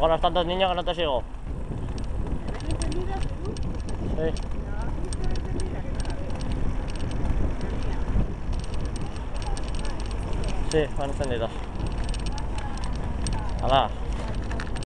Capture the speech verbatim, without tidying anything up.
con los tantos niños que no te sigo. ¿Están encendidas, tú? Sí. No, ¿has visto encendida? Que no la veo. Sí, van encendidos. ¡Hala!